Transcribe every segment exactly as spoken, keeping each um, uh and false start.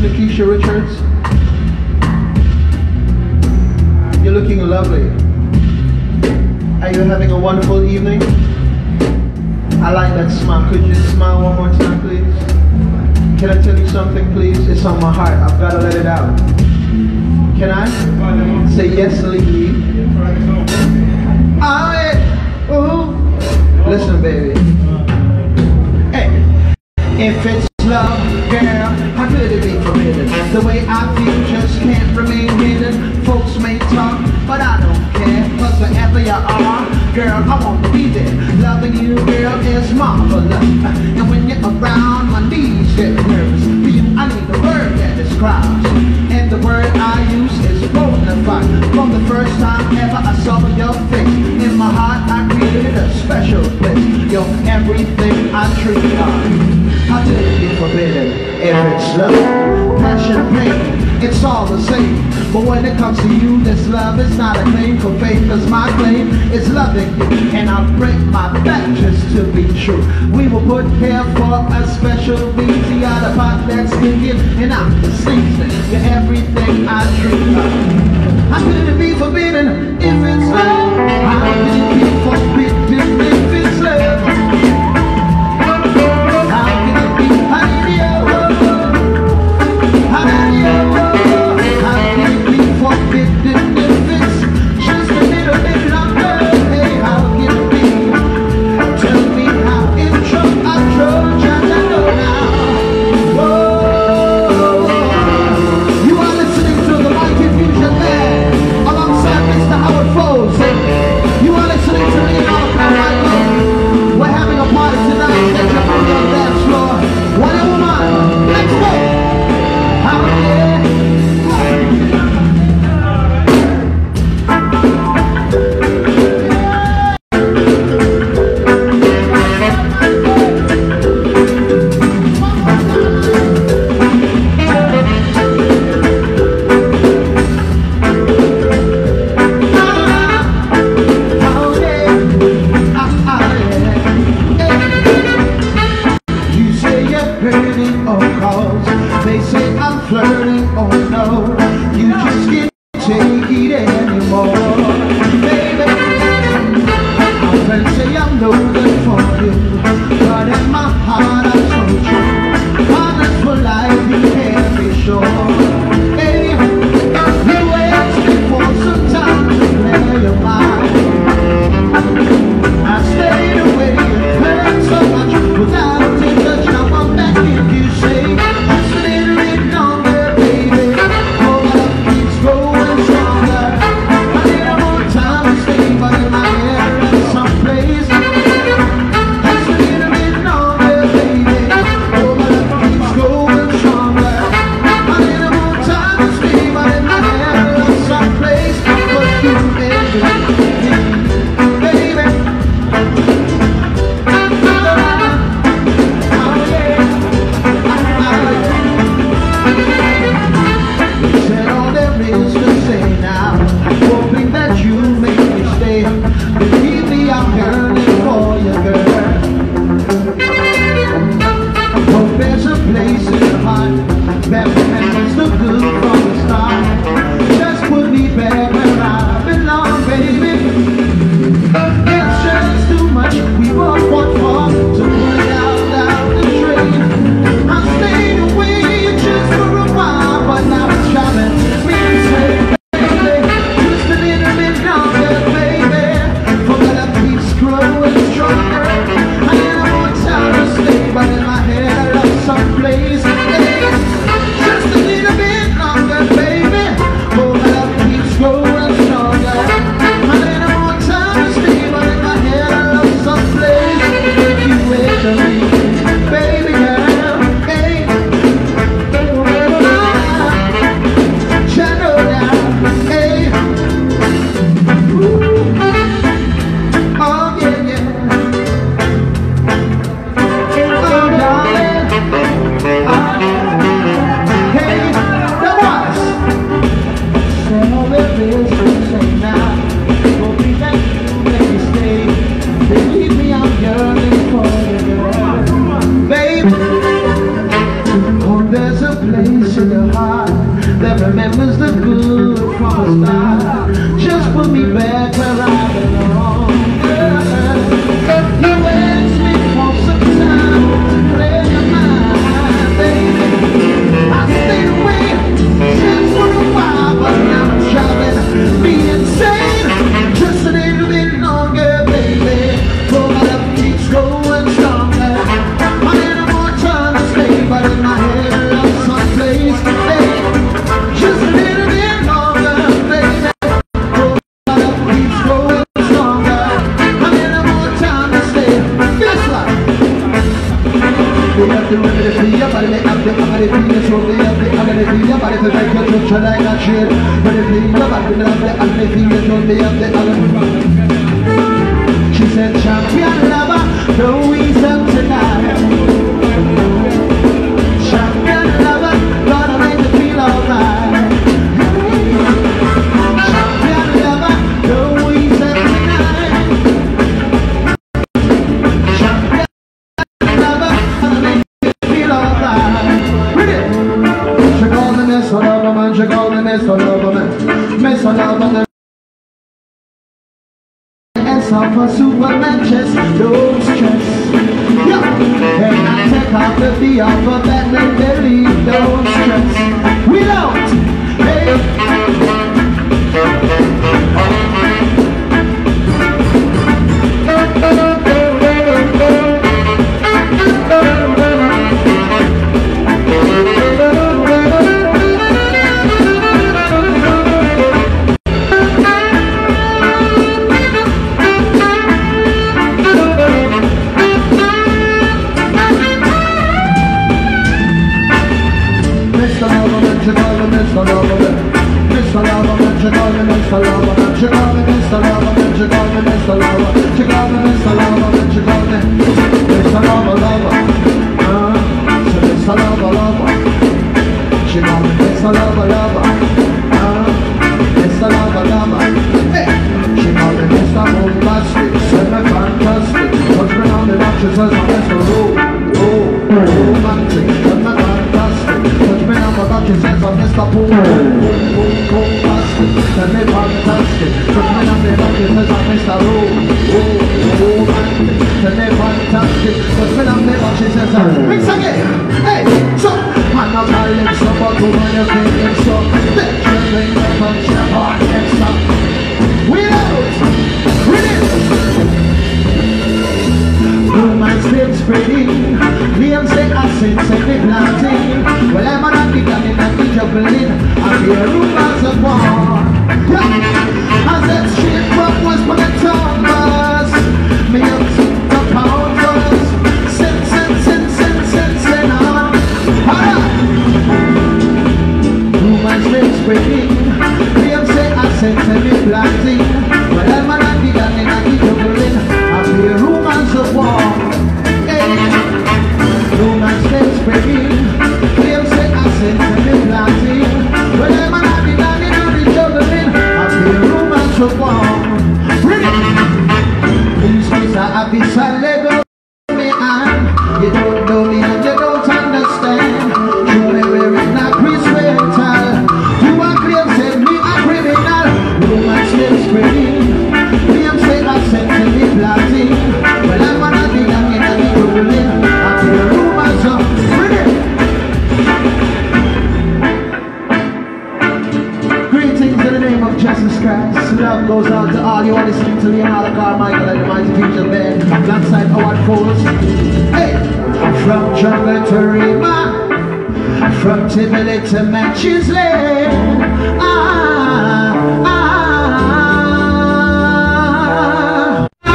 Sister Keisha Richards. You're looking lovely. Are you having a wonderful evening? I like that smile. Could you smile one more time, please? Can I tell you something, please? It's on my heart. I've got to let it out. Can I? Say yes, Lee. Oh, yeah. Ooh. Listen, baby. Hey. If it's love, girl, how could it be forbidden? The way I feel just can't remain hidden. Folks may talk, but I don't care. Cause wherever you are, girl, I want to be there. Loving you, girl, is marvelous. And when you're around, my knees get nervous. For you, I need a word that describes. And the word I use is bonafide. From the first time ever I saw your face, in my heart I created a special place. You're everything I treat on. How could it be forbidden if it's love? Passion, pain, it's all the same. But when it comes to you, this love is not a claim for faith. Cause my claim is loving you, and I break my back just to be true. We were put here for a special reason. Out of pot that's stinking, and I'm the season. You're everything I dream of. How could it be forbidden if it's love? How could it be forbidden if it's love? place in your heart that remembers the good from the start. Just put me back where I belong. You asked me for some time to play your mind, baby. I stayed away just for a while, but now I'm trying to be insane just a little bit longer, baby. For my love keeps going stronger. I need more time to stay, but in my head I love someplace. Hey, just a little bit longer, baby. For my love keeps going stronger. I need more time to stay. Guess what? We have to remember the feel, but they have the ugly feel, so we have the ugly feel, but if they make you touch like a shit, but if they feel, but they have the ugly feel, so we have the ugly feel. She said, champion lover, no reason tonight. Champion lover, gonna make you feel alright. Champion lover, no reason tonight. Champion lover, gonna make you feel alright. Read it. She called me Miss Lover Man, she called me Miss Lover Man, Miss Lover Man. For Superman chest, no stress. Yeah. And I take off the V off of that make believe, no stress. We don't. Hey. To matches land. Ah, ah, ah, ah,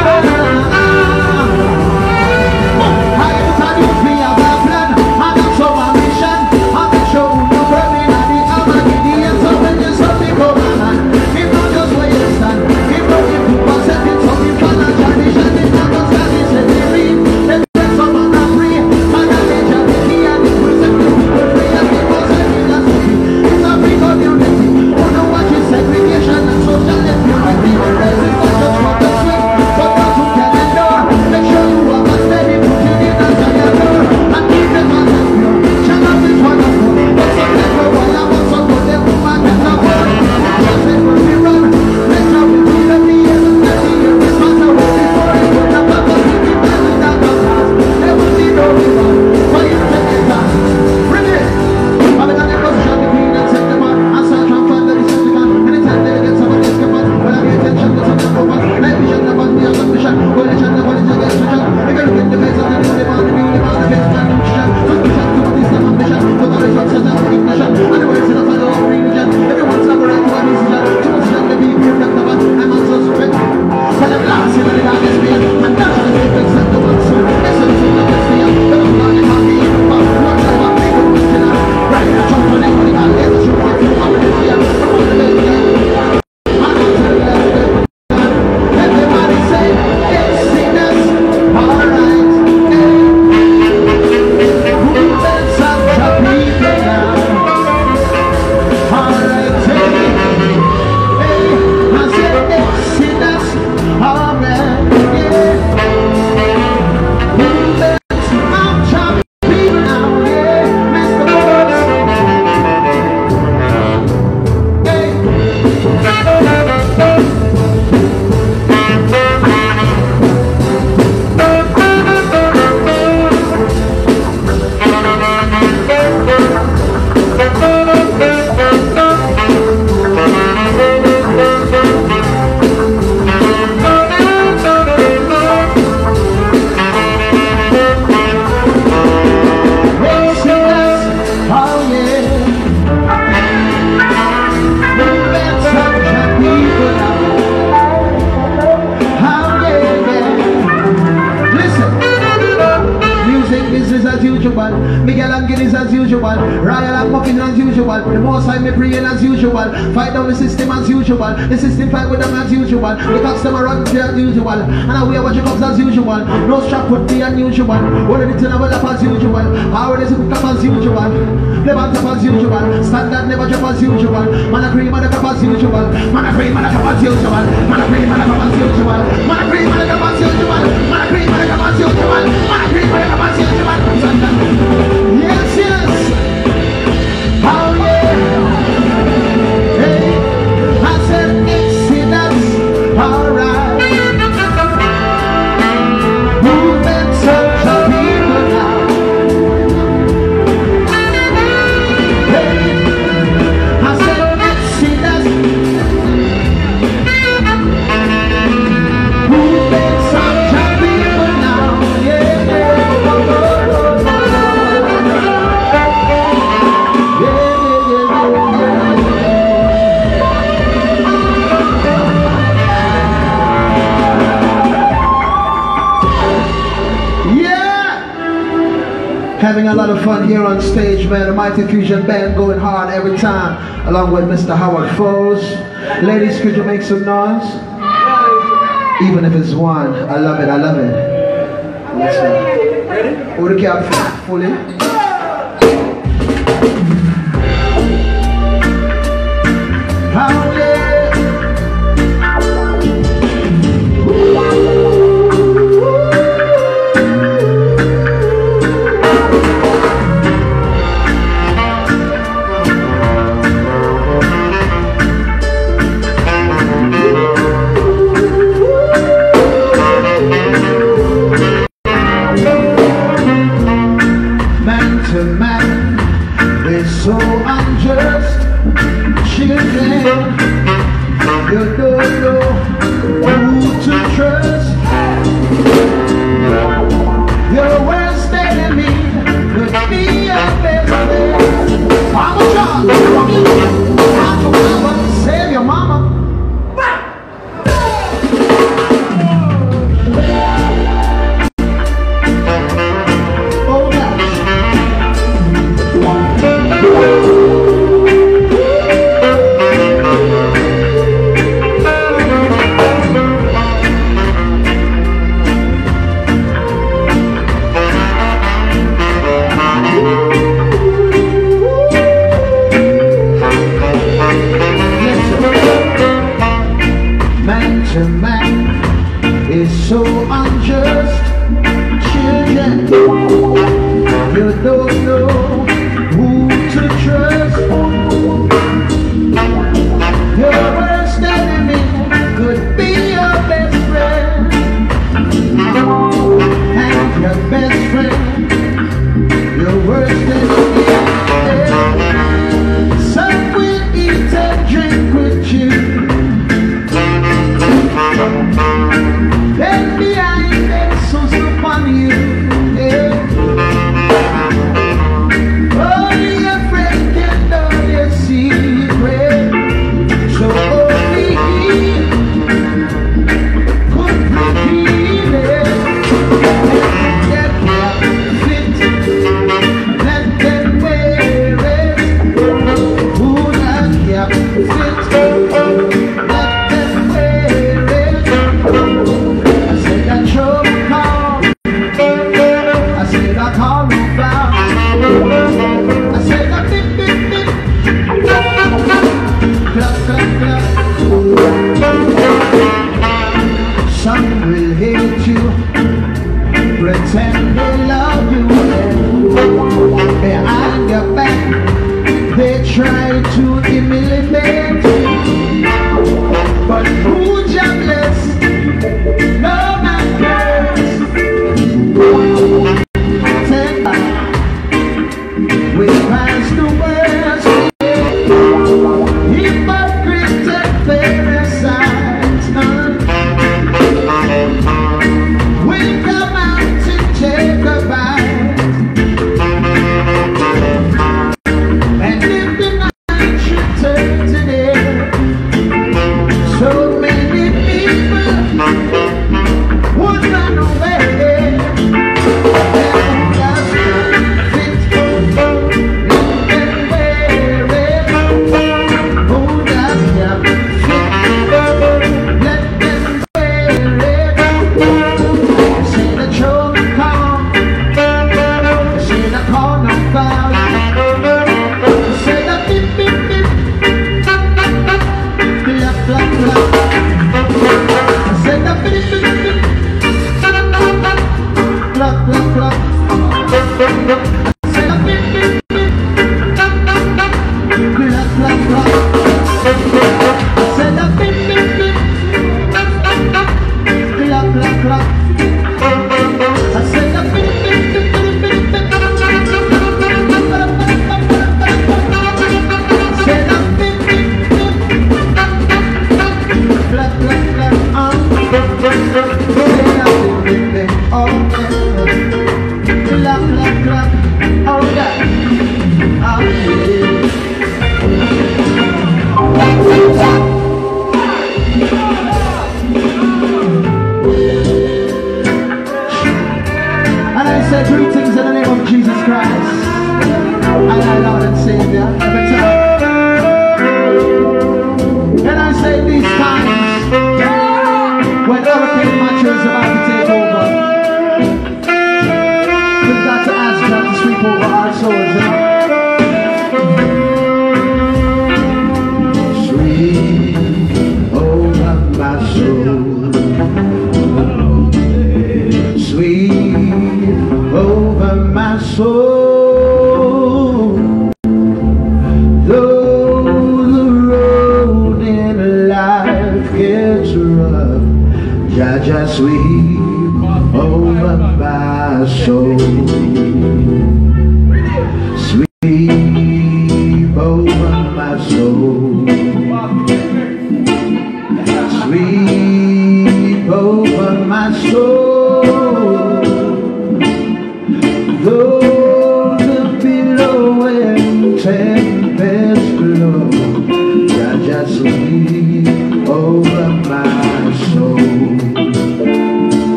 ah. I thought you'd be a plan. I got so ambition. I'm not sure who you're burning at the other Gideon. So when you saw me go on, it's not just where you stand. It's not if you pass it, it's something fun and tradition. It's not just that it's a dream. Let's get someone to free. And I let you be here and the person who will free. And it was a it's a big community. Oh no, usual. Royal and muffin as usual. The most I me praying as usual. Fight down the system as usual. The system fight with them as usual. The customer run to as usual. And I wear what you comes as usual. No strap would be unusual. What did it turn up as usual? How is it come as usual? Never up as usual. Standard never drop as usual. Man a cream man a cup as usual. Man a cream man a cup as usual. Man a cream man a cup as usual. Man a cream man a cup as usual. Man a cream man a cup as usual. Man a cream man a cup as usual. Yes, yes. Oh yeah. Hey, I said Exodus. Alright. Having a lot of fun here on stage, man. The Mighty Fusion Band going hard every time, along with Mister Howard Foes. Ladies, could you make some noise? Even if it's one. I love it, I love it. Listen. Ready? Hold the cap fully.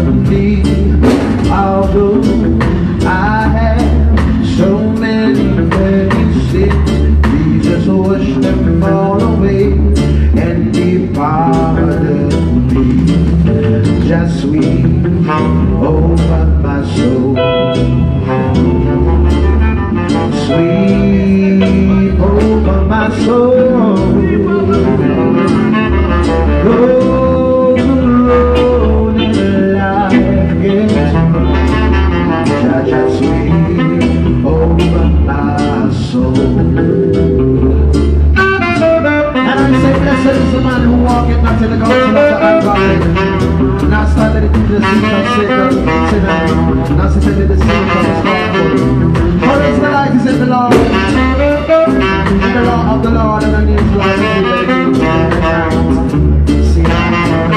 me. Although I have so many, many sins, Jesus washed them all away and departed me. Just sweep over my soul, sweep over my soul. Though the road in life gets rough, just sweep over my soul. And I say, blessed is the man who walketh not in the counsel of the ungodly, not standing in the seat of sinners, not sitting in the seat of scornful. For his delight is in the Lord, in the law of the Lord, and on his life is in the night. See how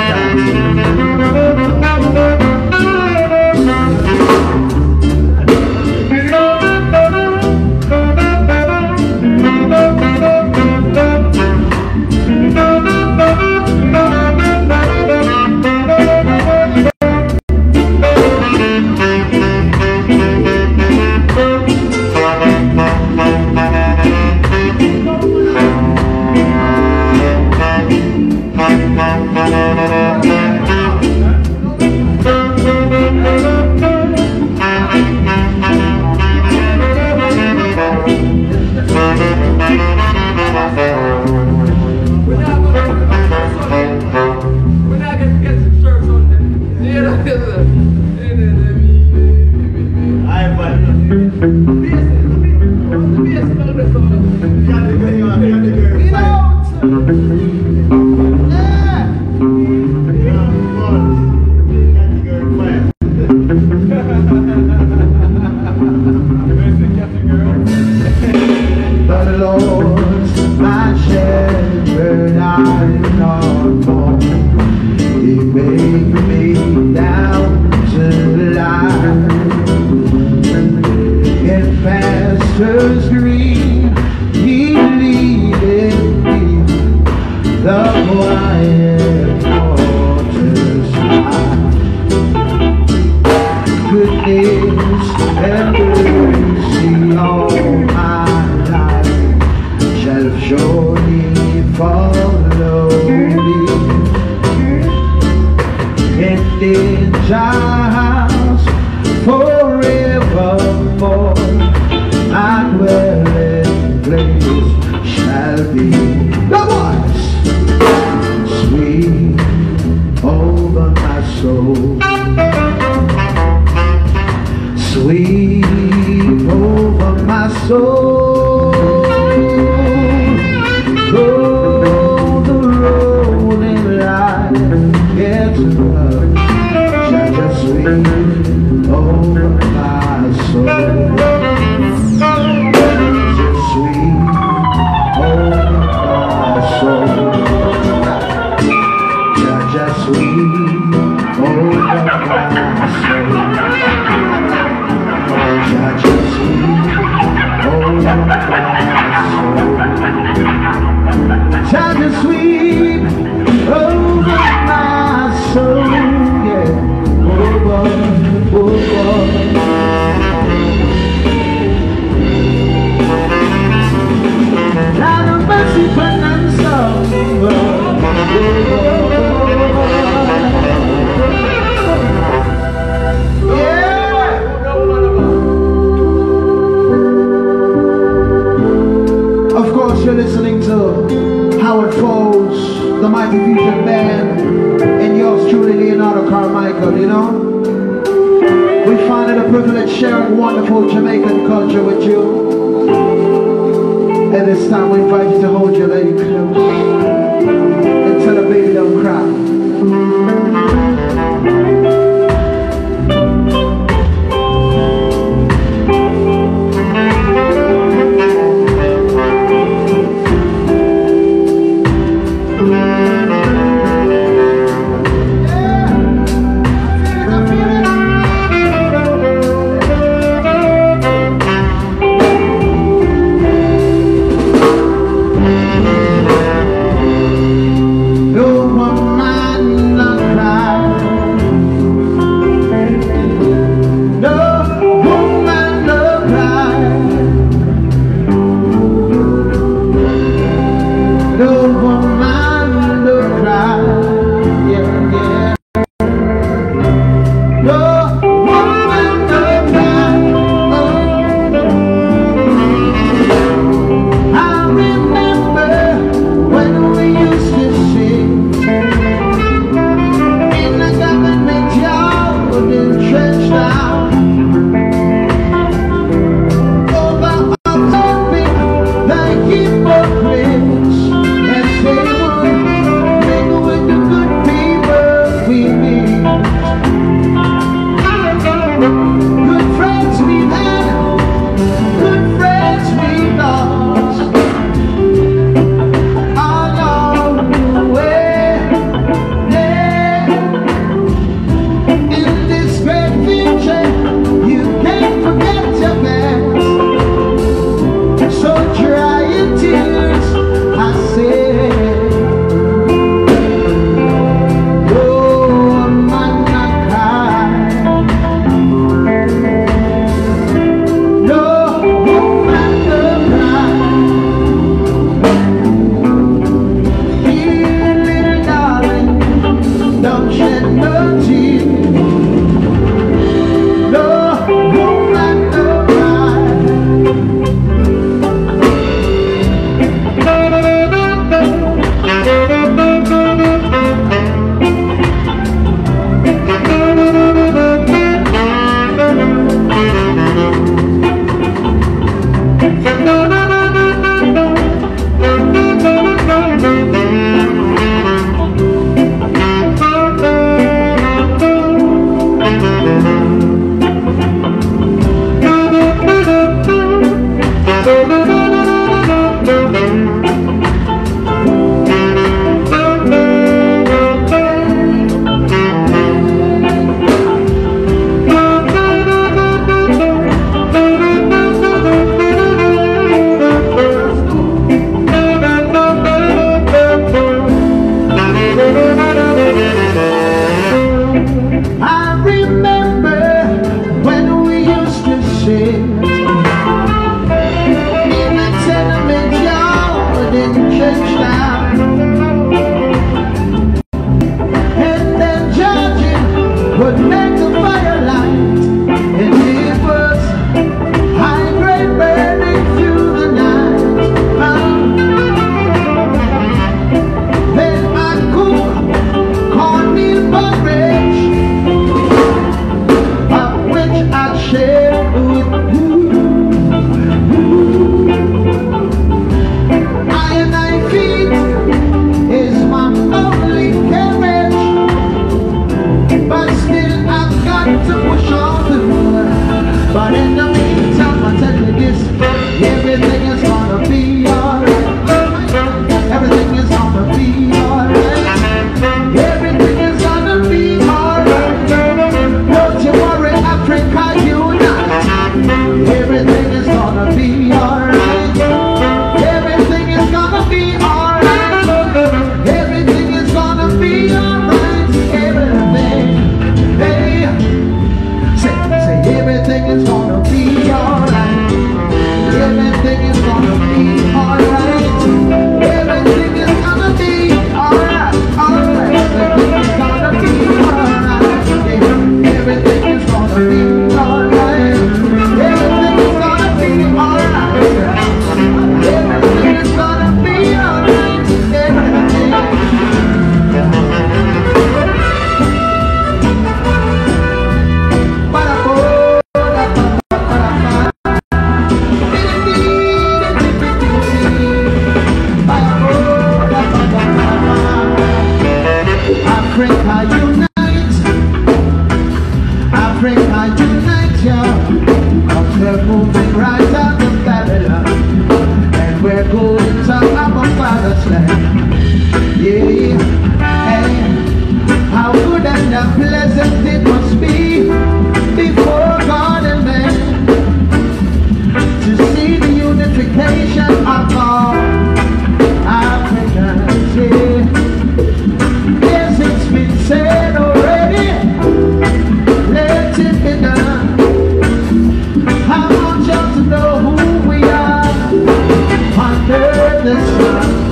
we're moving right out of Babylon, and we're going to our Father's land. Yeah, hey, how good and pleasant it must be before God and man to see the unification of all Africans. Yeah. Yes, it's been said already, let it be done. I want y'all to know who we are under the sun.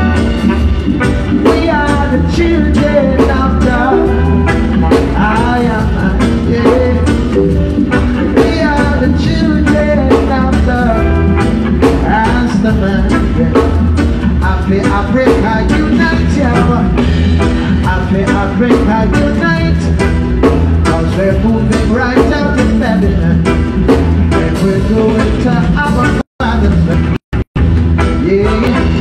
We are the children of God. I am, yeah. We are the children of God. As the man, yeah. I feel Africa unite, yeah. I feel Africa unite. Cause we're moving right out of Babylon, and we're going to our Father's land. Yeah.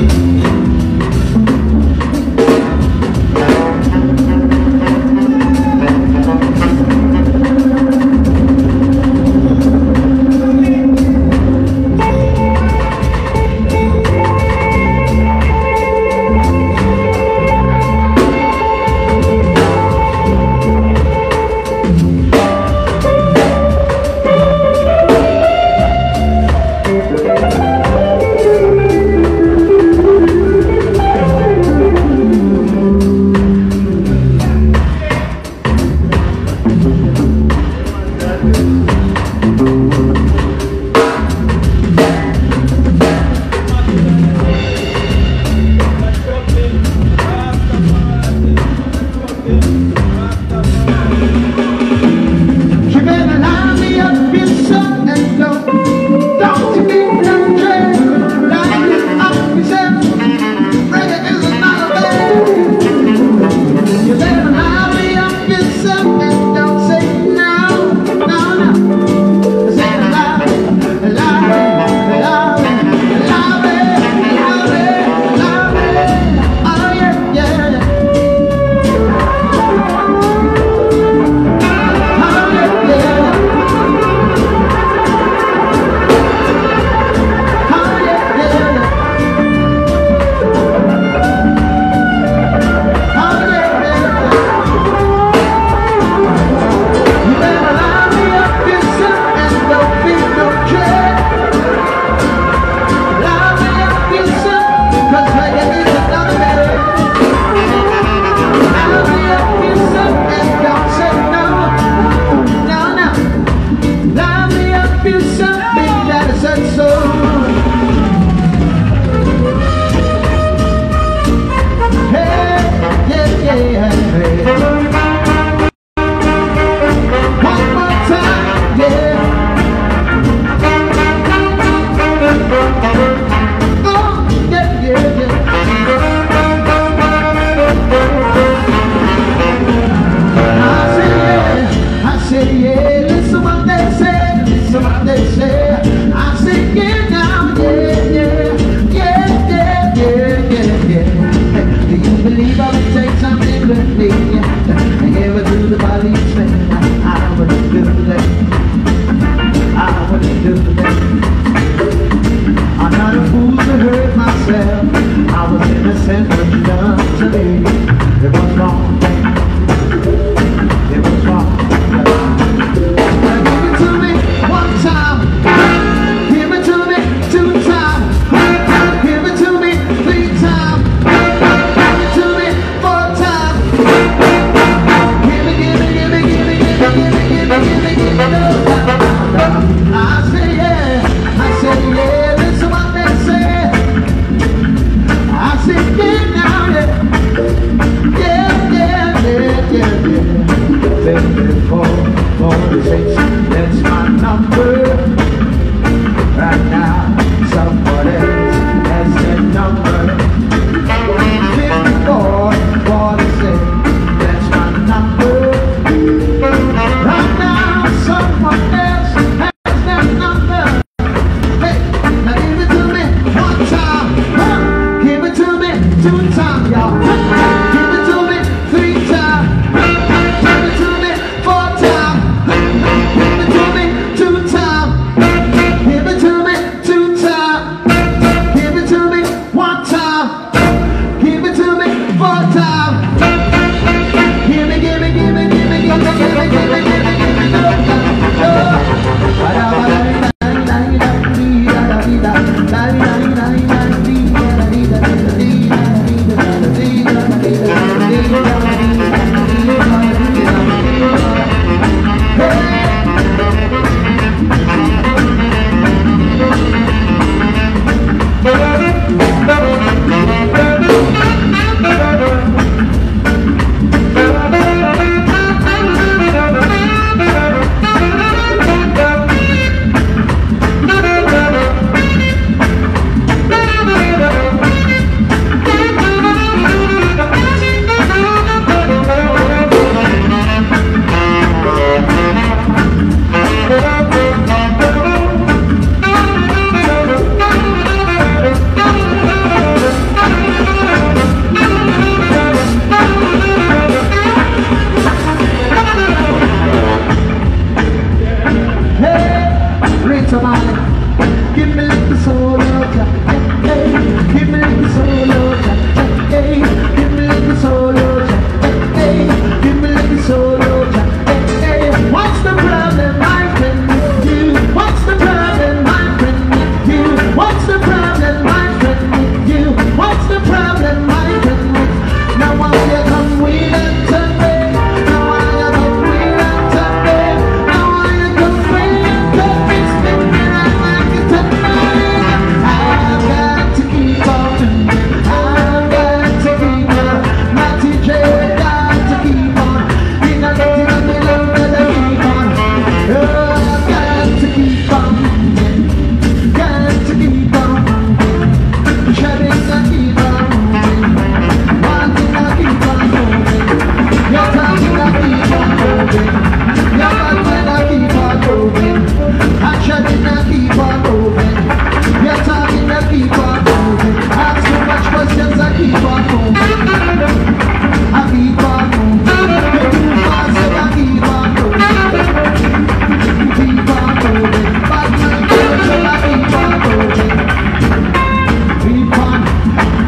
La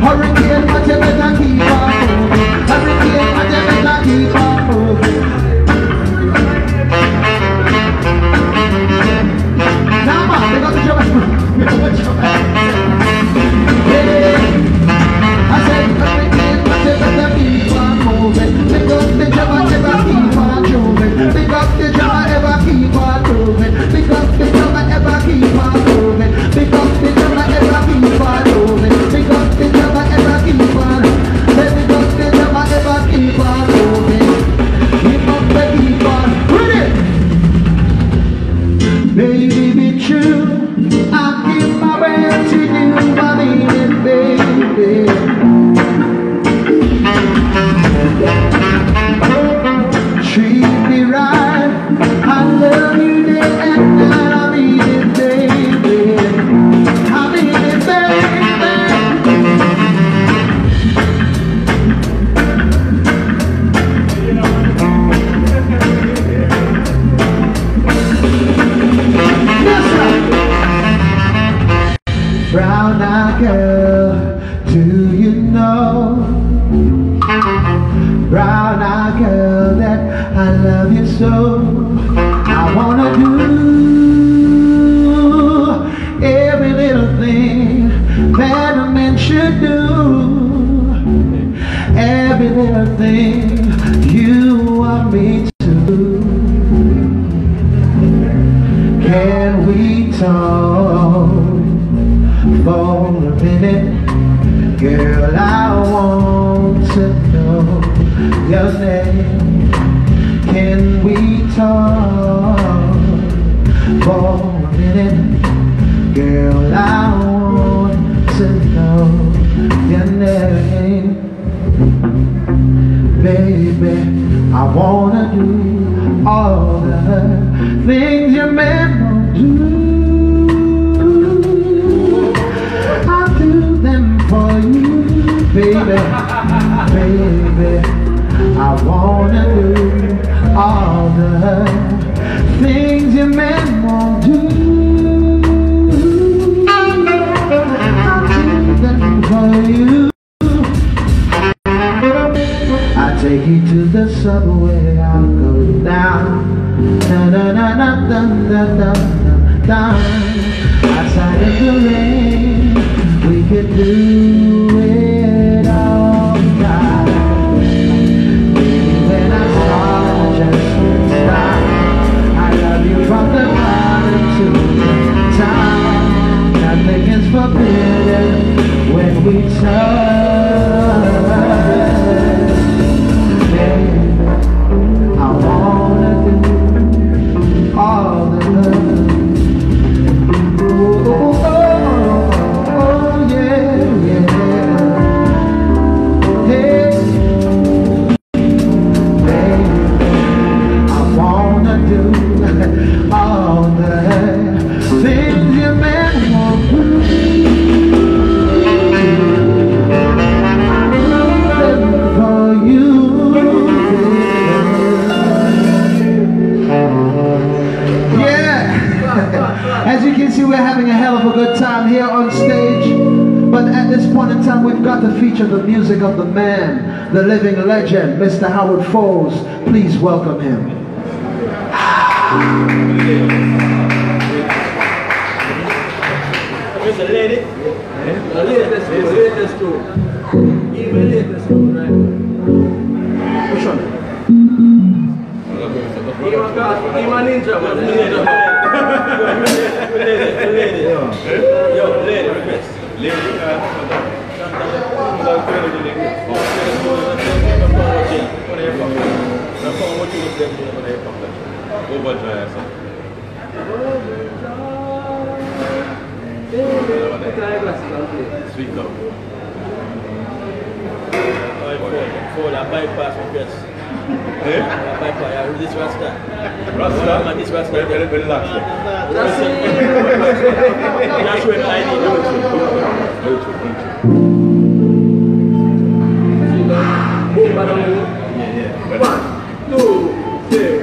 Hurricane, but you better keep on moving. Hurricane, but you better keep on moving. Now, man, they got the job. They got the job. I said, hurricane, but you better keep on moving. Pick up the job, ever keep on moving. Pick up the job, ever keep on moving. Pick up the job, ever keep on moving. Pick up the job, ever keep on moving. Pick up the job, ever keep on. Let me go the job, ever keep on moving. Keep up the keep on. Read it. Baby, be true. I'll give my way to you, my baby, baby. Treat me right. I love you day and night. I mean it, baby. I mean it, baby. Yes, sir. Brown-eyed girl, do you know? Brown-eyed girl, that I love you so. I wanna do every little thing that a man should do. Every little thing you want me to do. Can we talk for a minute? Girl, I want to know your name. Can we talk for a minute? Girl, I want to know your name. Baby, I wanna do all the things your man won't do. I'll do them for you, baby, baby. I wanna do all the things your man won't do. I'll do them for you. I take you to the subway, I'll go down, na na na na na na na na. Outside of the rain, we could do it all night. When I saw just stop, I love you from the bottom to the top. Nothing is forbidden when we touch. Baby, I wanna do all the love. Oh, oh, oh, oh, yeah, yeah. Hey, baby, I wanna do all the things your man won't do. For you, yeah. As you can see, we're having a hell of a good time here on stage. But at this point in time, we've got to feature the music of the man, the living legend, Mister Howard Foles. Please welcome him. There's a lady. A lady, let's go. Let's go. Even lady, let's go, right? Which one? Even ninja, man. Ninja. Lady, lady. Yo, lady, request. Lady. Sweet love. For that bypass request. Eh? Bypass, yeah, this Rasta. Rasta? This Rasta. Very, very, very relaxed. That's it. That's when I need yeah, yeah. One, two, three.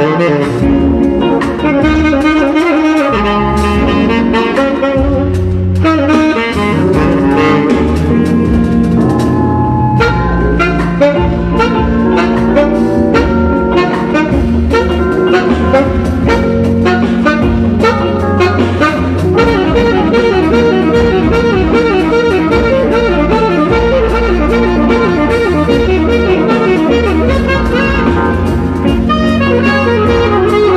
Thank you.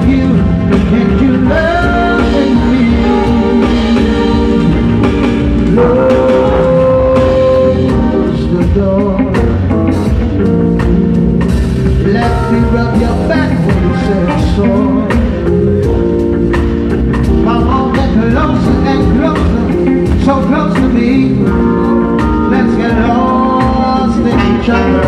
you and you loving me. Close the door. Let me rub your back when you say so. Come on, get closer and closer, so close to me. Let's get lost in each other.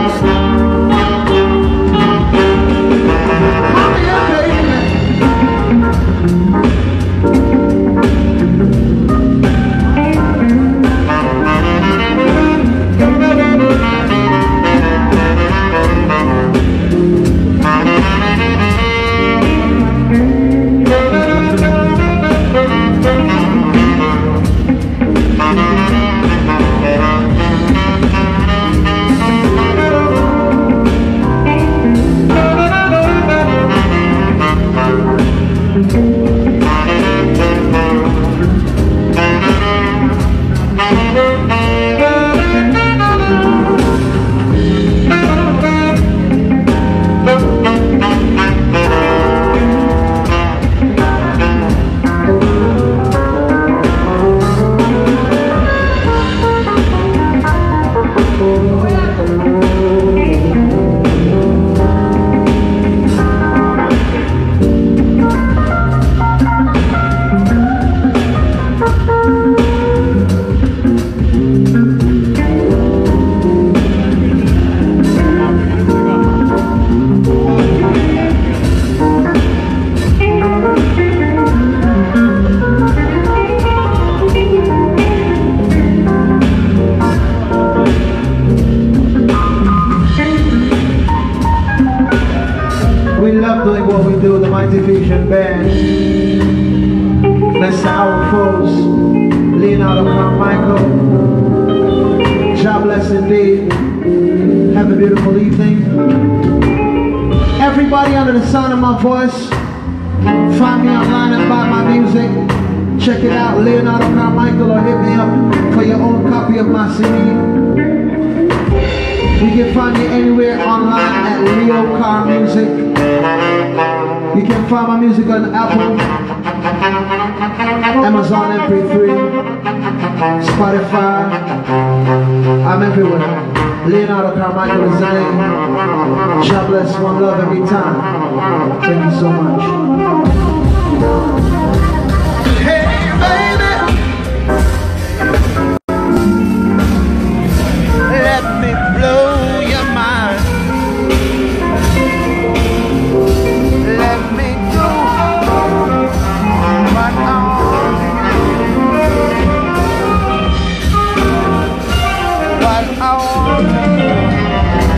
Doing what we do, the Mighty Fusion Band. Mister Our Foes, Leonardo Carmichael. God bless indeed. Have a beautiful evening. Everybody under the sound of my voice, find me online and buy my music. Check it out, Leonardo Carmichael, or hit me up for your own copy of my C D. You can find me anywhere online at Leo Car Music. You can find my music on Apple, Amazon M P three, Spotify. I'm everywhere. Leonardo Carmichael is the name. God bless, one love every time. Thank you so much.